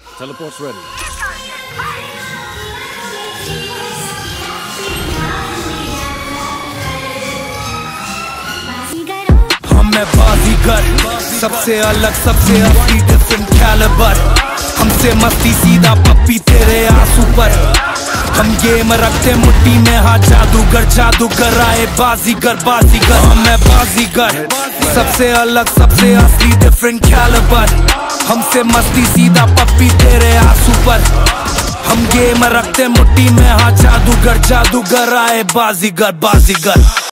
Teleport's ready. मैं बाजीगर, सबसे अलग, सबसे असली, डिफरेंट कैलिबर। हमसे मस्ती सीधा पप्पी तेरे आंसू पर। हम गेम रखते मुट्ठी में, हाँ जादूगर, जादूगर आए बाजीगर, बाजीगर। मैं बाजीगर, सबसे अलग, सबसे असली, डिफरेंट कैलिबर। हमसे मस्ती सीधा पप्पी तेरे आंसू पर। हम गेम रखते मुट्ठी में, हाँ जादूगर, जादूगर आए बाजीगर, बाजीगर।